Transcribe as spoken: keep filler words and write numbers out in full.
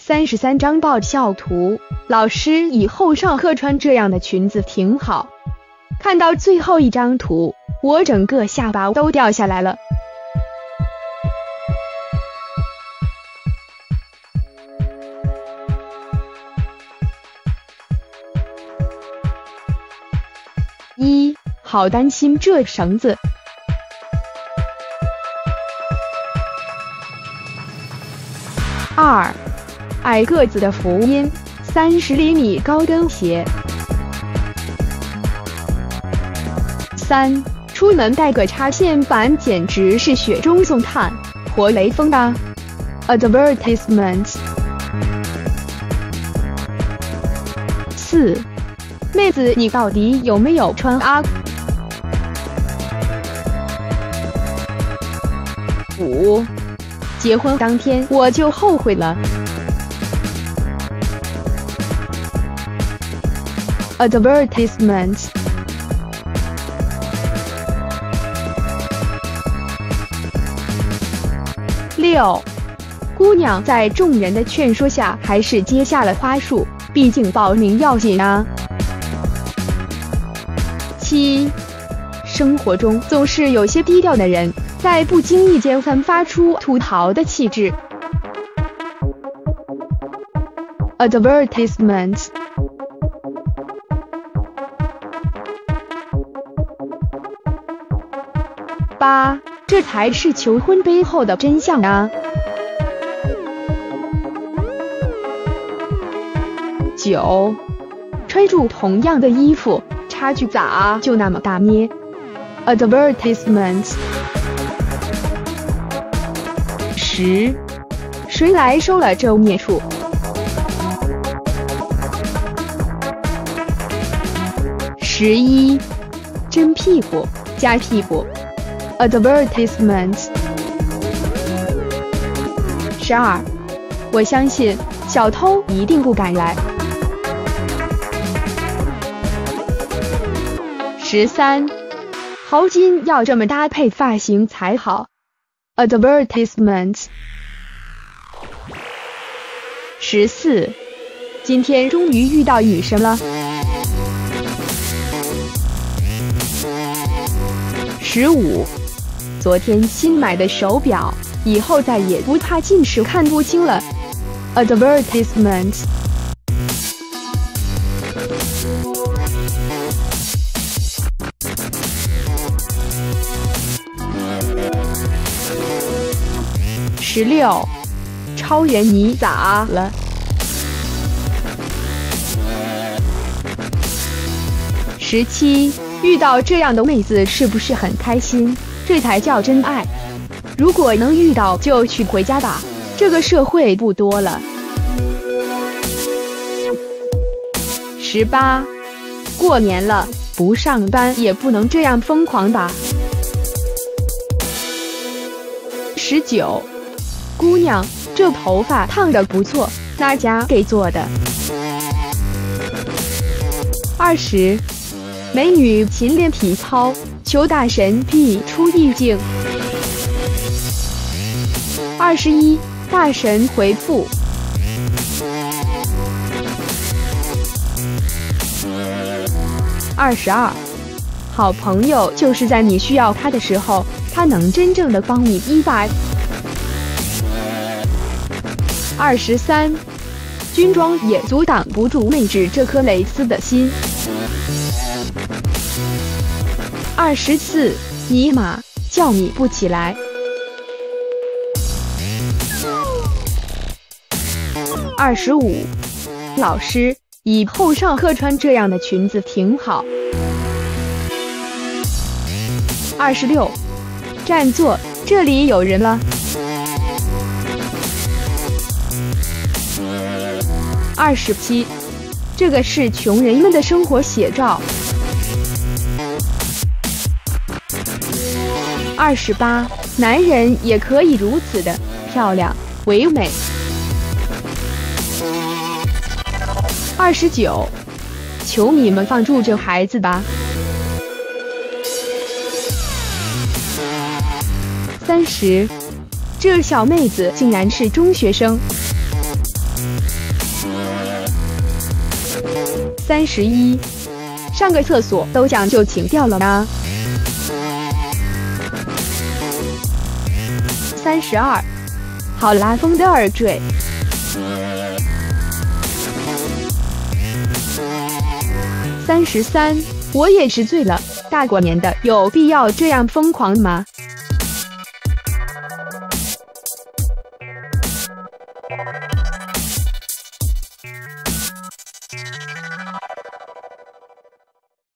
三十三张爆笑图，老师以后上课穿这样的裙子挺好。看到最后一张图，我整个下巴都掉下来了。一，好担心这绳子。二，矮个子的福音，三十厘米高跟鞋。三，出门带个插线板简直是雪中送炭，活雷锋的 advertisement。四，妹子你到底有没有穿啊？五，结婚当天我就后悔了 advertisement。六，姑娘在众人的劝说下还是接下了花束，毕竟报名要紧啊。七，生活中总是有些低调的人，在不经意间散发出土豪的气质 advertisement。八，这才是求婚背后的真相啊！九，穿住同样的衣服，差距咋就那么大呢 ？advertisement。十，谁来收了这孽畜？十一，真屁股假屁股 advertisement。十二，我相信小偷一定不敢来。十三，豪金要这么搭配发型才好 advertisement。十四，今天终于遇到女神了。十五，昨天新买的手表，以后再也不怕近视看不清了 advertisement。十六，超人你咋了？十七，遇到这样的妹子是不是很开心？这才叫真爱。如果能遇到就娶回家吧，这个社会不多了。十八，过年了，不上班也不能这样疯狂吧。十九，姑娘，这头发烫得不错，哪家给做的？二十，美女勤练体操，求大神辟出意境。二十一，大神回复。二十二，好朋友就是在你需要他的时候，他能真正的帮你一把。二十三，军装也阻挡不住妹纸这颗蕾丝的心。二十四，尼玛，叫你不起来。二十五，老师，以后上课穿这样的裙子挺好。二十六，占座，这里有人了。二十七，这个是穷人们的生活写照。二十八，男人也可以如此的漂亮唯美。二十九，求你们放住这孩子吧。三十，这小妹子竟然是中学生。 三十一，上个厕所都讲究情调了呢。三十二，好拉风的耳坠。三十三，我也是醉了，大过年的有必要这样疯狂吗？